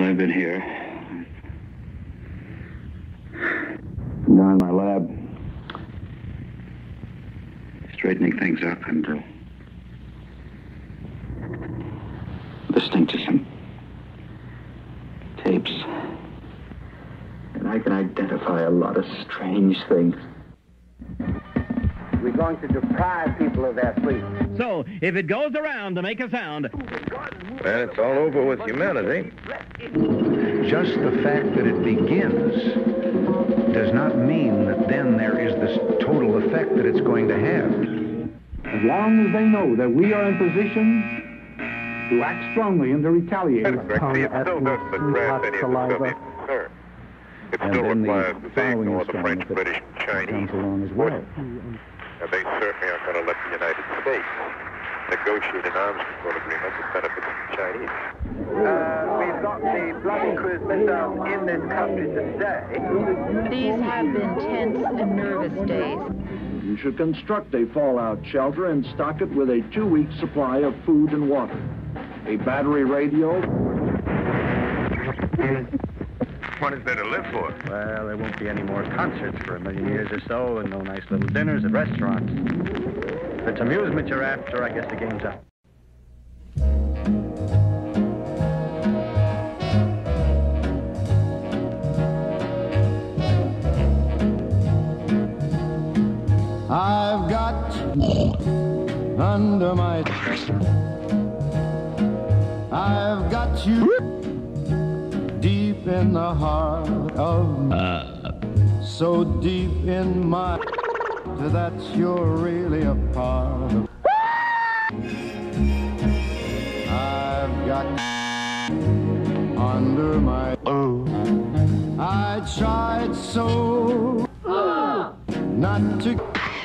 While I've been here, down in my lab, straightening things up and listening to some tapes. And I can identify a lot of strange things. We're going to deprive people of their sleep. So, if it goes around to make a sound... And it's all over with humanity. Just the fact that it begins does not mean that then there is this total effect that it's going to have. As long as they know that we are in position to act strongly and to retaliate. It still doesn't address any of the Soviet concern. It still requires the same for the French, British, and Chinese. And they certainly aren't going to let the United States negotiate an arms control agreement that benefits the Chinese. We've got the bloody cruise missile in this country today. These have been tense and nervous days. You should construct a fallout shelter and stock it with a 2-week supply of food and water. A battery radio. What is there to live for? Well, there won't be any more concerts for 1,000,000 years or so, and no nice little dinners at restaurants. If it's amusement you're after, I guess the game's up. I've got under my... I've got you deep in the heart of so deep in my that you're really a part of. I've got under my I tried so not to.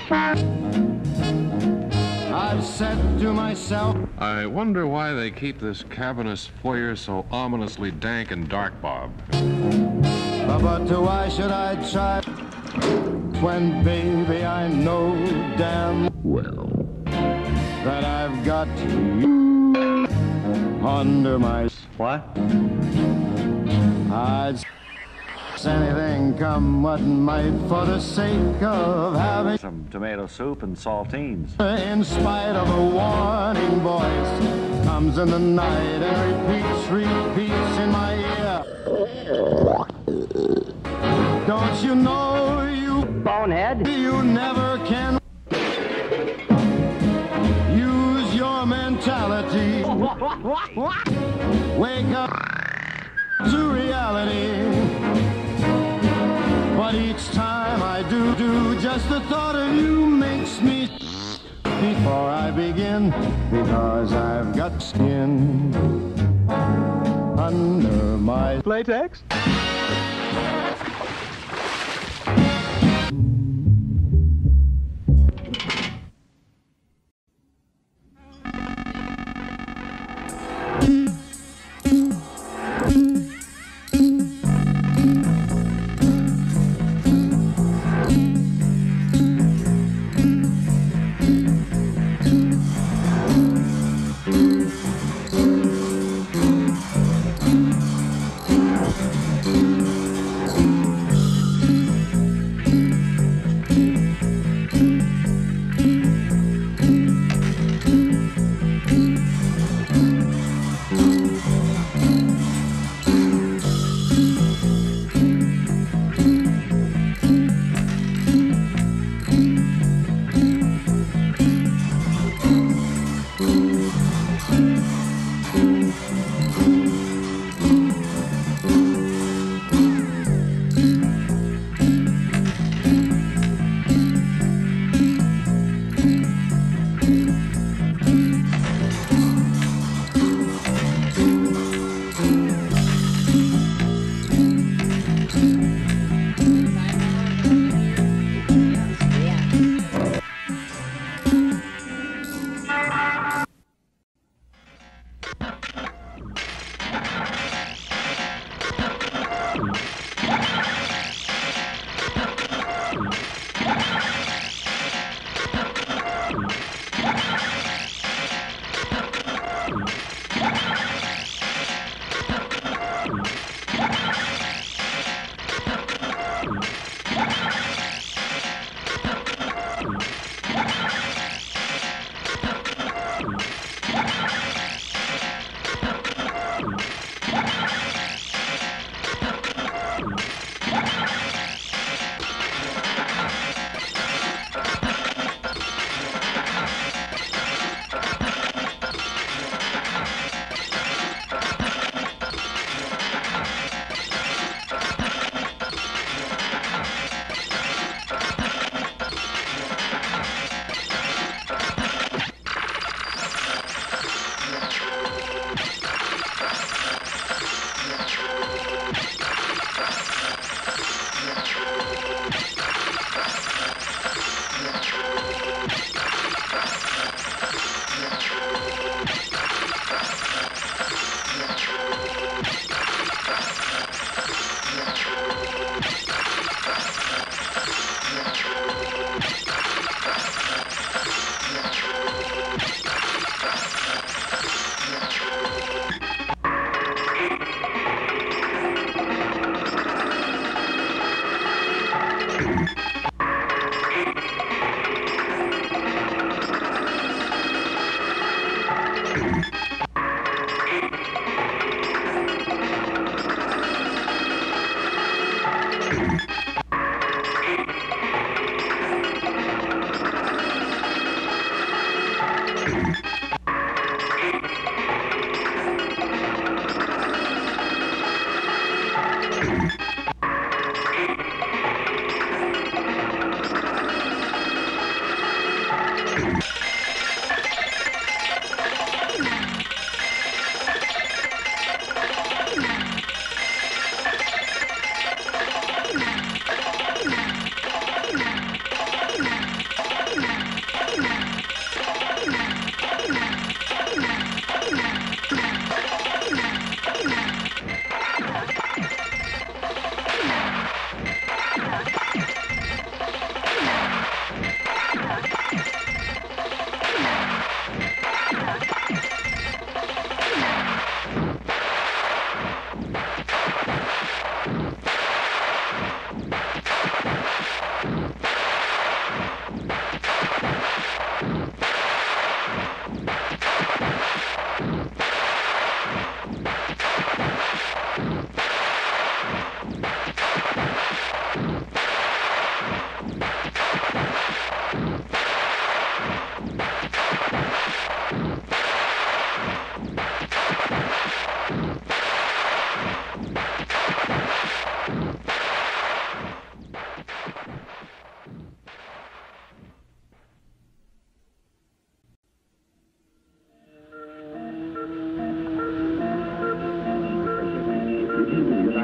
I've said to myself, I wonder why they keep this cavernous foyer so ominously dank and dark, Bob. But why should I try when, baby, I know damn well that I've got you under my... What? I'd anything come what might for the sake of having Some tomato soup and saltines. In spite of a warning voice comes in the night and repeats in my ear. Don't you know, you bonehead, you never can use your mentality. Wake up to reality. But each time I do, just the thought of you makes me before I begin, because I've got skin under my Latex?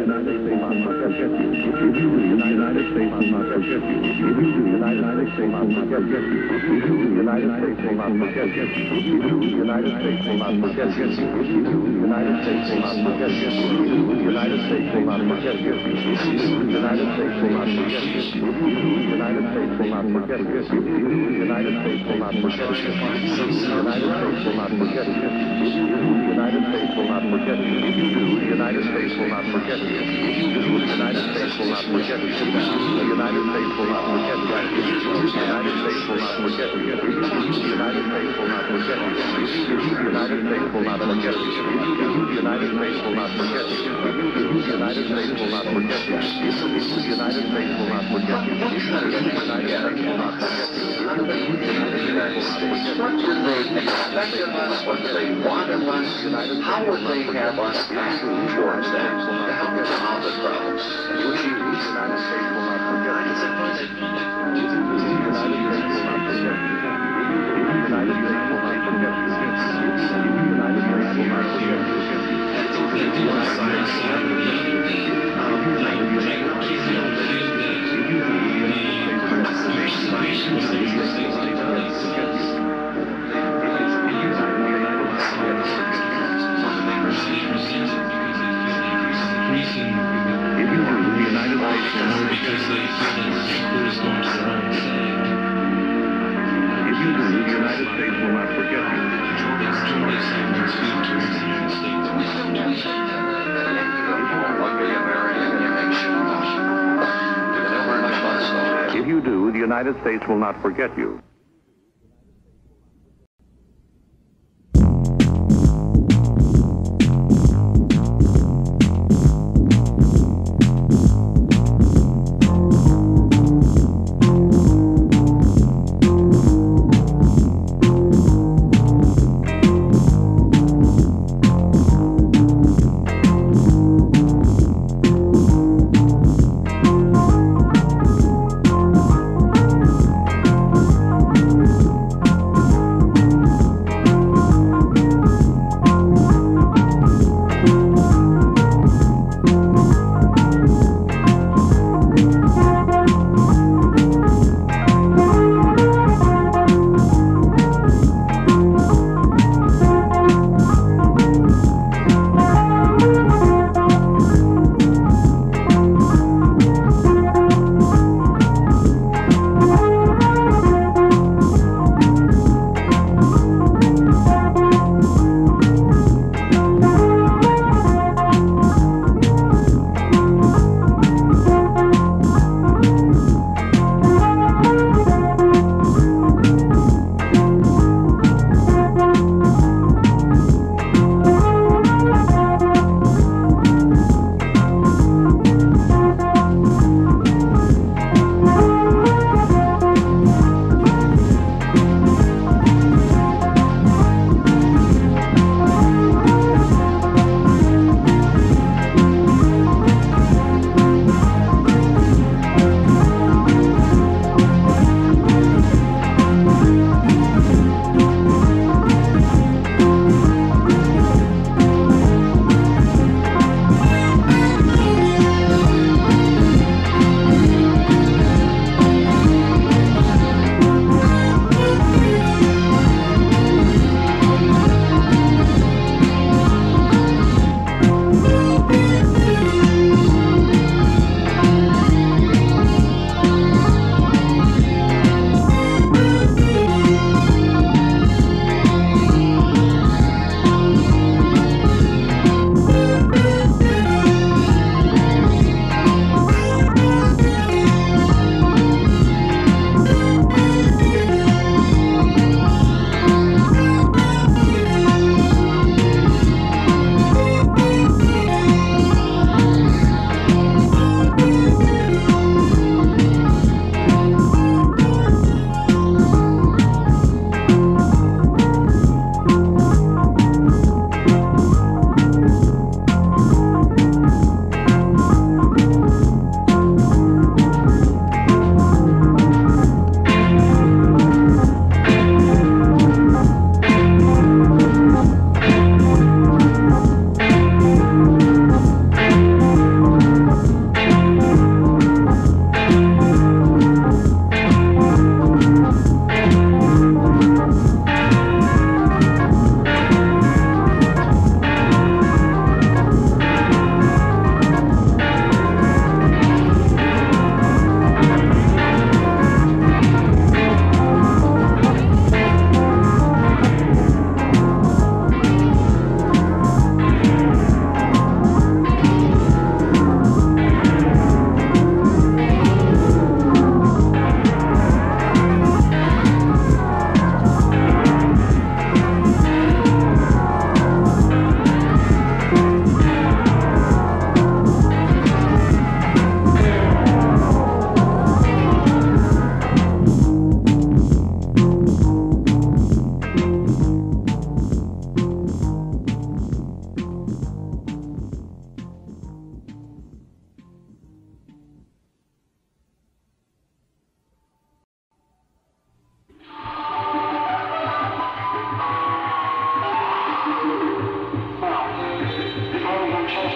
How would they have us act towards that to help them solve the problems? If you do, the United States will not forget you.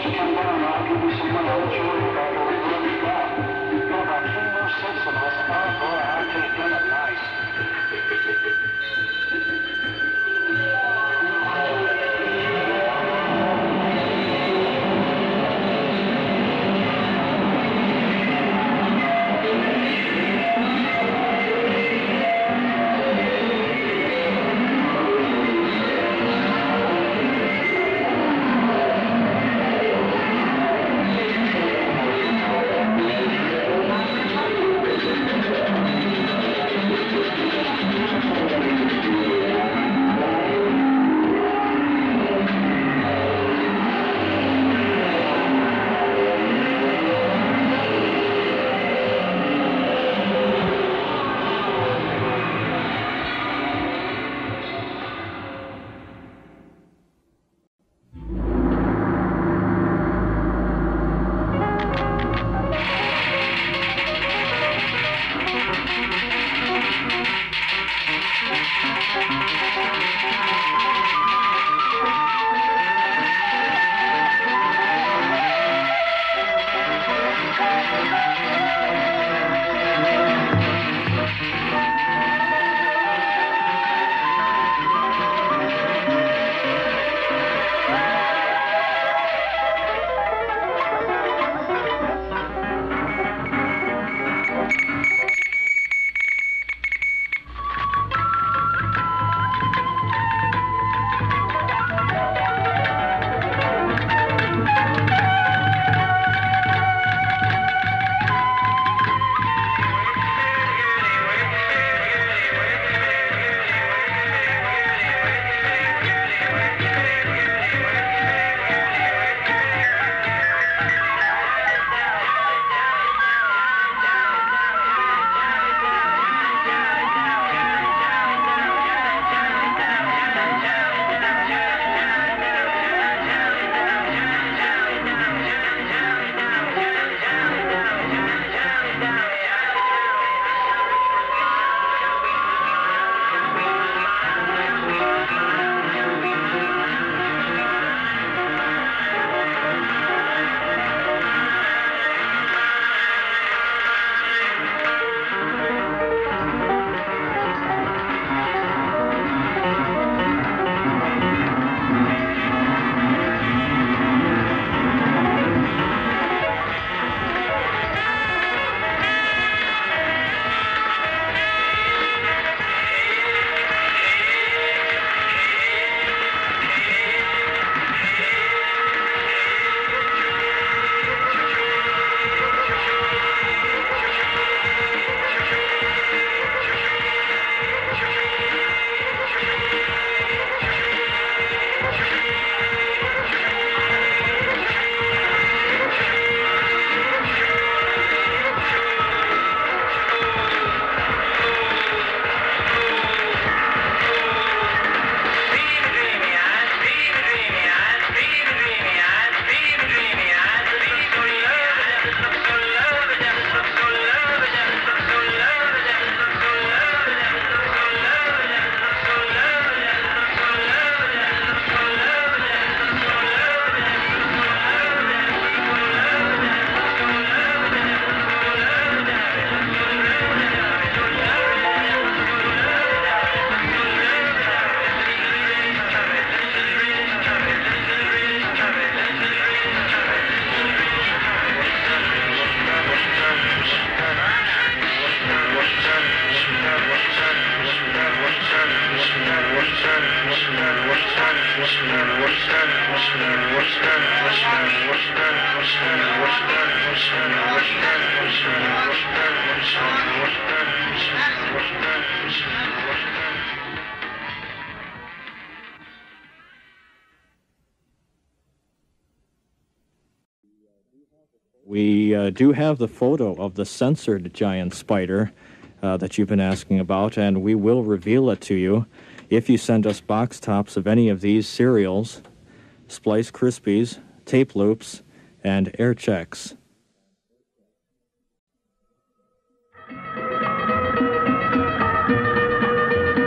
We do have the photo of the censored giant spider that you've been asking about, and we will reveal it to you if you send us box tops of any of these cereals, Splice Krispies, tape loops, and air checks.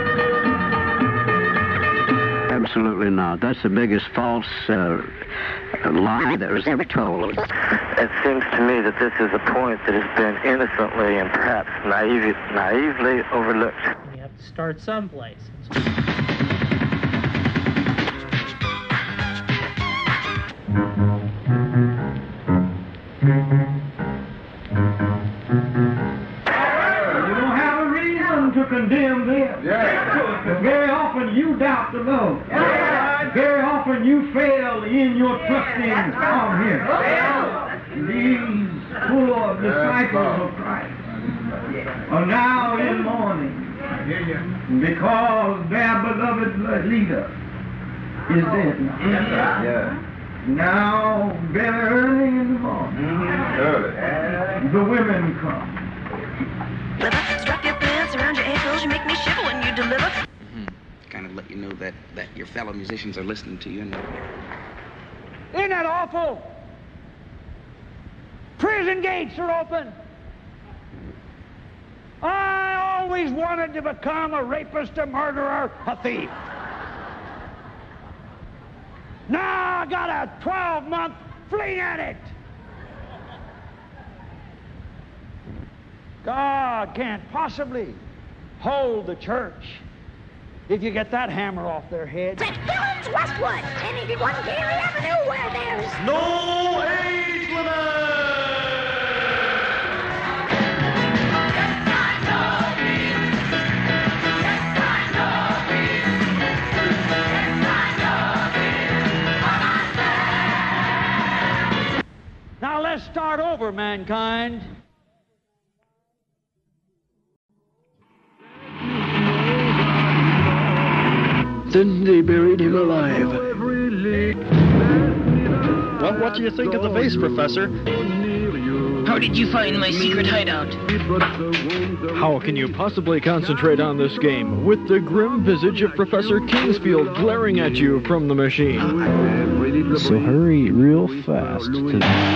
Absolutely not. That's the biggest false lie that was ever told. It seems to me that this is a point that has been innocently and perhaps naively overlooked. You have to start someplace. To condemn them. Yeah. Very often you doubt the Lord. Yeah. Very often you fail in your trusting of Him. These poor disciples of Christ are now in mourning because their beloved leader is dead now. Now, very early in the morning, the women come. Strap your pants around your ankles, you make me shiver when you deliver. Kind of let you know that your fellow musicians are listening to you. Isn't that awful? Prison gates are open. I always wanted to become a rapist, a murderer, a thief. Now I got a 12-month fleeing addict. God can't possibly hold the church if you get that hammer off their head. St. Helens, Westwood, 1081 Gary Avenue, where there's no age limit. Now let's start over, mankind. Then they buried him alive. Well, what do you think of the vase, Professor? How did you find my secret hideout? How can you possibly concentrate on this game with the grim visage of Professor Kingsfield glaring at you from the machine? So hurry real fast to...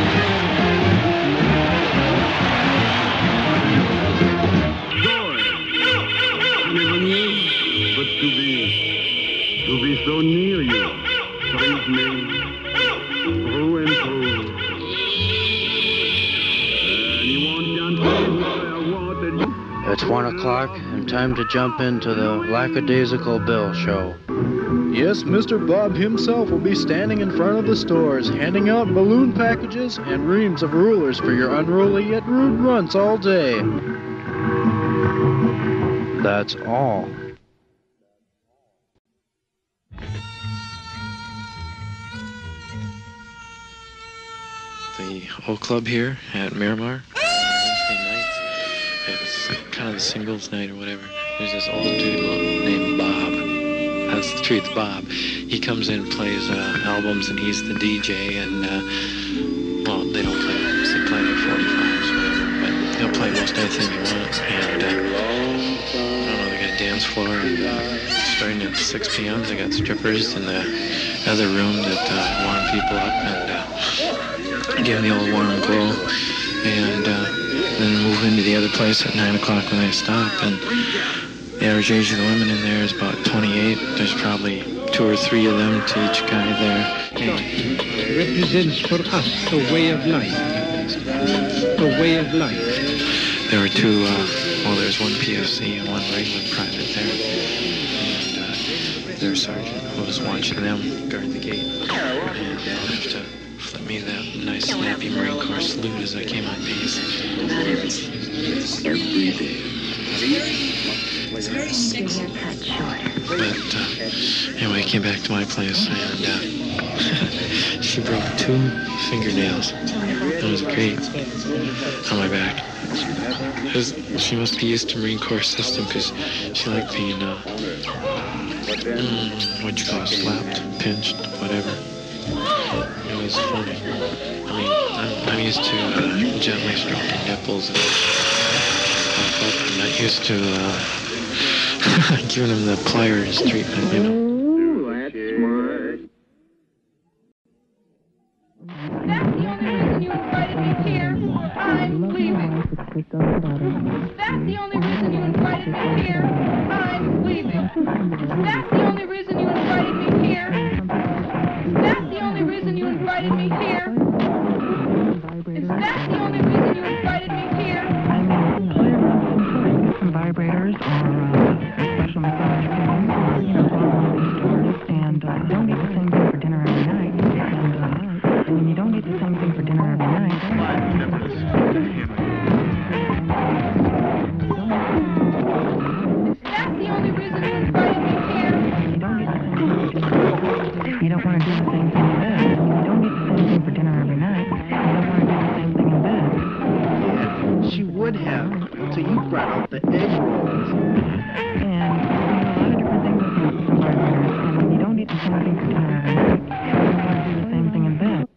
To be so near you, praise me, through and through. It's 1 o'clock and time to jump into the Lackadaisical Bill show. Yes, Mr. Bob himself will be standing in front of the stores, handing out balloon packages and reams of rulers for your unruly yet rude runts all day. That's all. The old club here at Miramar. Wednesday nights. It's kind of the singles night or whatever. There's this old dude named Bob. That's the truth, Bob. He comes in, plays albums, and he's the DJ. And well, they don't play albums; they play 45s, whatever. But he'll play most anything you want. And I don't know, they got a dance floor. And, starting at 6 p.m., they got strippers in the other room that warm people up and. Give them the old warm glow, and then move into the other place at 9 o'clock when they stop. And the average age of the women in there is about 28. There's probably 2 or 3 of them to each guy there. It represents for us a way of life. A way of life. There were 2, well, there's 1 PFC and 1 regular private there. And their sergeant who was watching them guard the gate. And they'll have to flip me that nice snappy Marine Corps salute as I came on base. Every day. It's very sexy. But anyway, I came back to my place and she broke 2 fingernails. It was great on my back. She must be used to Marine Corps system because she liked being, what'd you call it, slapped, pinched, whatever. It was funny. I mean, I'm used to gently stroking nipples and I'm not used to giving them the pliers treatment, you know. Ooh, that's smart. That's the only reason you invited me here. I'm leaving. That's the only reason you invited me here. I'm leaving. That's the only reason you invited me here. That's the only reason you invited me here. invited me here? Is that the only reason you invited me here? Some vibrators or special massage creams or, all one of these stores. And you don't get the same thing for dinner every night. And when you don't get the same thing for dinner every night, The only reason you invited me here. You don't want to do the same thing in bed. You don't get the same thing for dinner every night. You don't want to do the same thing in bed. Yeah, she would have until you brought out the egg rolls. And a lot of different things with some vibrators. And when you don't get the same thing for dinner every night, you don't want to do the same thing in bed.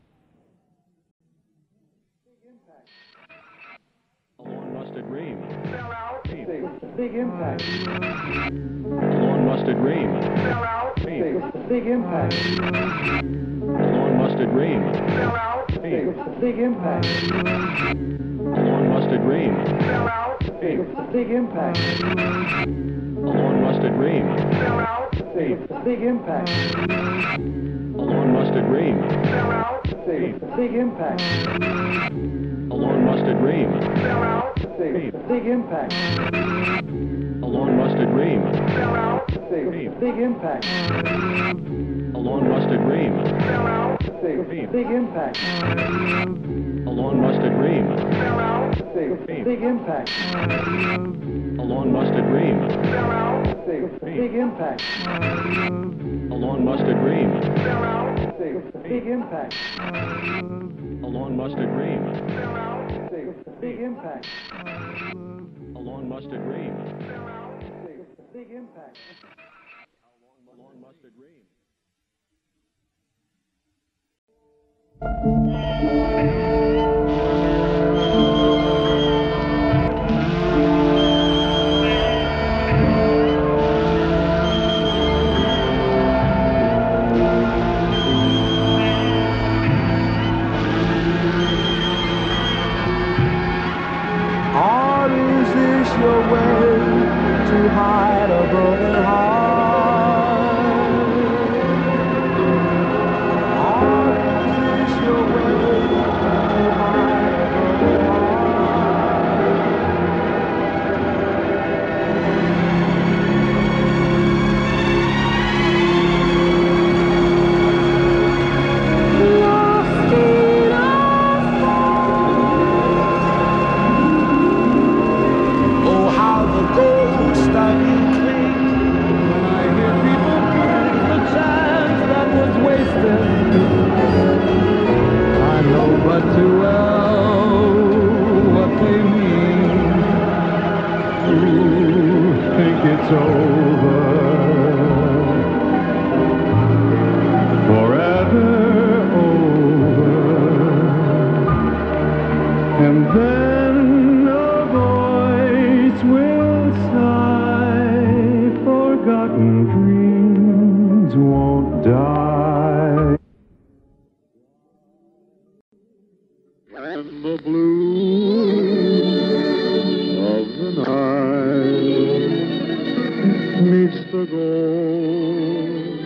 Mustard ream. Big impact. Lawn mustard ream. Big impact. Lawn mustard ream. Big impact. Lawn mustard ream. Big impact. Lawn mustard ream. Big impact. Lawn mustard ream. Big impact. Lawn mustard ream. Big impact. Lawn mustard ream. Big impact. Lawn mustard ream. Big impact. Lawn mustard ream. Big impact. Lawn mustard ream. Big impact. Lawn mustard ream. Big impact. Lawn mustard ream. Big impact. Lawn mustard ream. Big impact. Lawn mustard ream. Or is this your way to hide a broken heart? Or is this your way to hide a broken I know but too well what they mean. You think it's over, forever over, and then a voice will sigh, forgotten dreams won't die. And the blue of the night meets the gold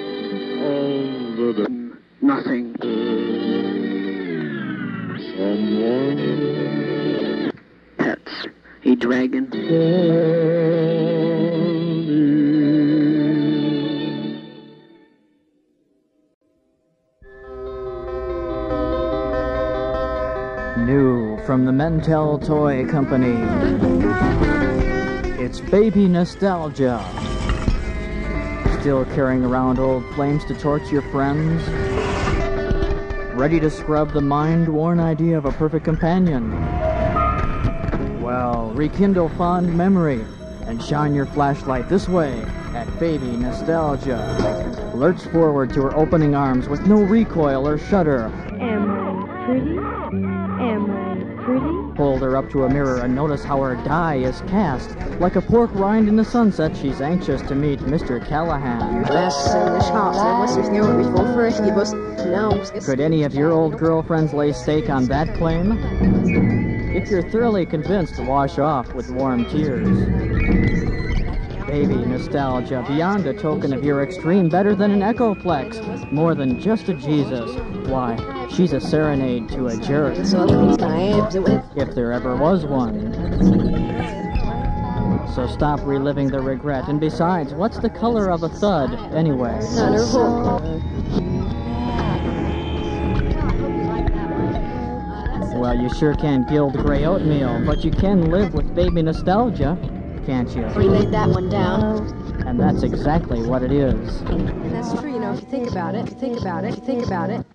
of the day. Nothing. Someone. Pets. A dragon. New from the Mentel Toy Company, it's Baby Nostalgia. Still carrying around old flames to torch your friends? Ready to scrub the mind-worn idea of a perfect companion? Well, rekindle fond memory and shine your flashlight this way at Baby Nostalgia. Lurch forward to her opening arms with no recoil or shudder. Am I pretty? Am I pretty? Hold her up to a mirror and notice how her die is cast. Like a pork rind in the sunset, she's anxious to meet Mr. Callahan. Could any of your old girlfriends lay stake on that claim? If you're thoroughly convinced, wash off with warm tears. baby nostalgia, beyond a token of your extreme, better than an Echoplex, more than just a Jesus. Why, she's a serenade to a jerk, if there ever was one. So stop reliving the regret, and besides, what's the color of a thud, anyway? Well, you sure can't gild gray oatmeal, but you can live with baby nostalgia, can't you? We laid that one down. And that's exactly what it is. And that's true, you know, if you think about it, if you think about it, if you think about it.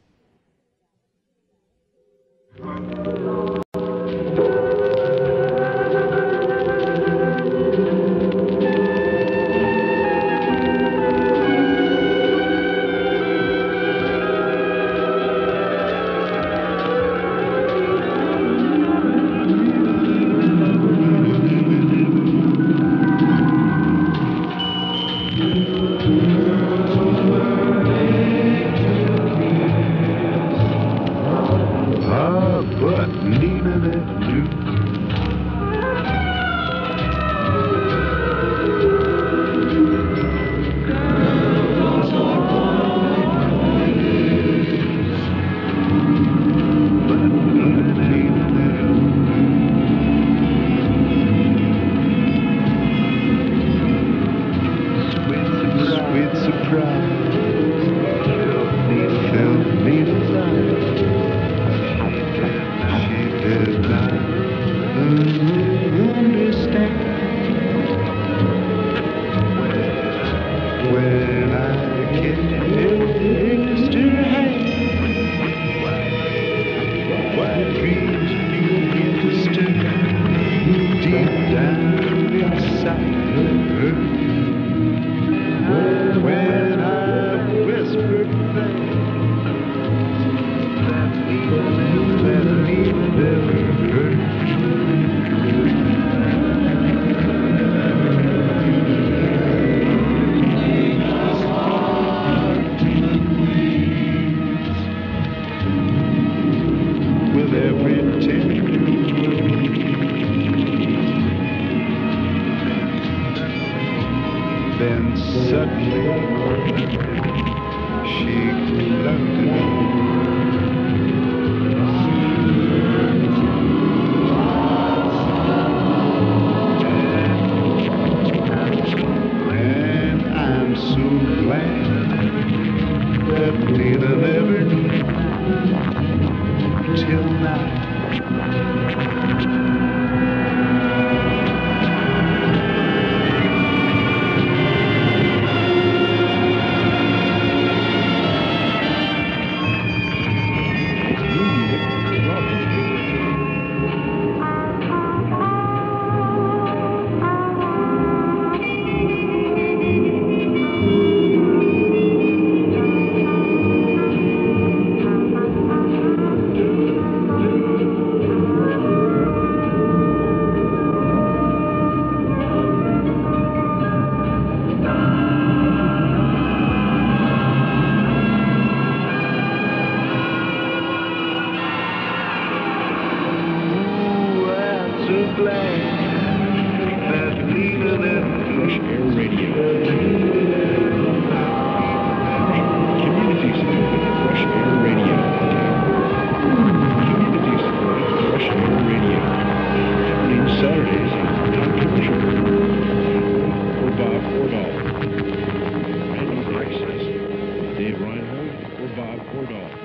Dave Reinhold or Bob Cordall.